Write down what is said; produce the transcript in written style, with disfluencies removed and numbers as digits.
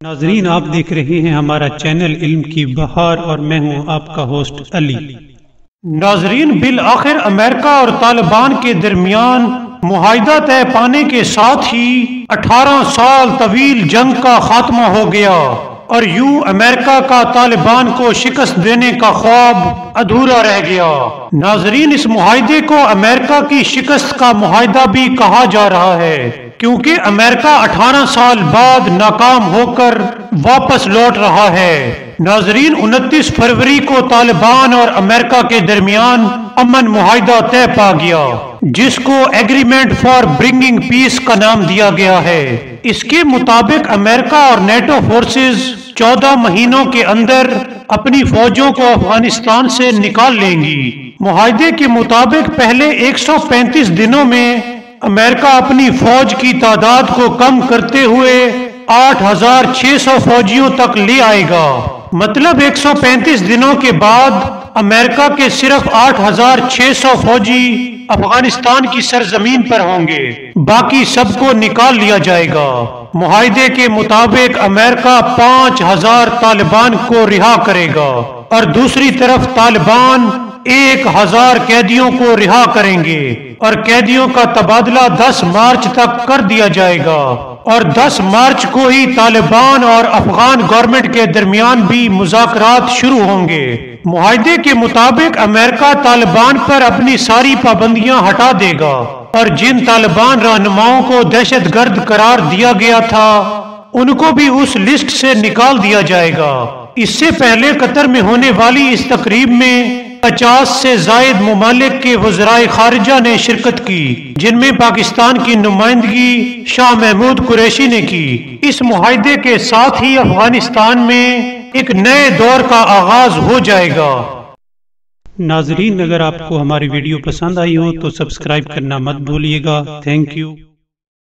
ناظرین، آپ دیکھ رہے ہیں ہمارا چینل علم کی بہار اور میں ہوں آپ کا ہوسٹ علی۔ ناظرین، بالآخر امریکہ اور طالبان کے درمیان معاہدہ طے پانے کے ساتھ ہی 18 سال طویل جنگ کا خاتمہ ہو گیا اور یوں امریکہ کا طالبان کو شکست دینے کا خواب ادھورا رہ گیا۔ ناظرین، اس معاہدے کو امریکہ کی شکست کا معاہدہ بھی کہا جا رہا ہے کیونکہ امریکہ 18 سال بعد ناکام ہو کر واپس لوٹ رہا ہے۔ ناظرین، 29 فروری کو طالبان اور امریکہ کے درمیان امن معاہدہ طے پا گیا جس کو ایگریمنٹ فار برنگنگ پیس کا نام دیا گیا ہے۔ اس کے مطابق امریکہ اور نیٹو فورسز 14 مہینوں کے اندر اپنی فوجوں کو افغانستان سے نکال لیں گی۔ معاہدے کے مطابق پہلے 135 دنوں میں امریکہ اپنی فوج کی تعداد کو کم کرتے ہوئے 8600 فوجیوں تک لے آئے گا۔ مطلب 135 دنوں کے بعد امریکہ کے صرف 8600 فوجی افغانستان کی سرزمین پر ہوں گے، باقی سب کو نکال لیا جائے گا۔ معاہدے کے مطابق امریکہ 5000 طالبان کو رہا کرے گا اور دوسری طرف طالبان 1000 قیدیوں کو رہا کریں گے اور قیدیوں کا تبادلہ 10 مارچ تک کر دیا جائے گا اور 10 مارچ کو ہی طالبان اور افغان گورنمنٹ کے درمیان بھی مذاکرات شروع ہوں گے۔ معاہدے کے مطابق امریکہ طالبان پر اپنی ساری پابندیاں ہٹا دے گا اور جن طالبان رہنماؤں کو دہشت گرد قرار دیا گیا تھا ان کو بھی اس لسٹ سے نکال دیا جائے گا۔ اس سے پہلے قطر میں ہونے والی اس تقریب میں 50 سے زائد ممالک کے وزرائے خارجہ نے شرکت کی، جن میں پاکستان کی نمائندگی شاہ محمود قریشی نے کی۔ اس معاہدے کے ساتھ ہی افغانستان میں ایک نئے دور کا آغاز ہو جائے گا۔ ناظرین، اگر آپ کو ہماری ویڈیو پسند آئی ہو تو سبسکرائب کرنا مت بھولیے گا۔ Thank you.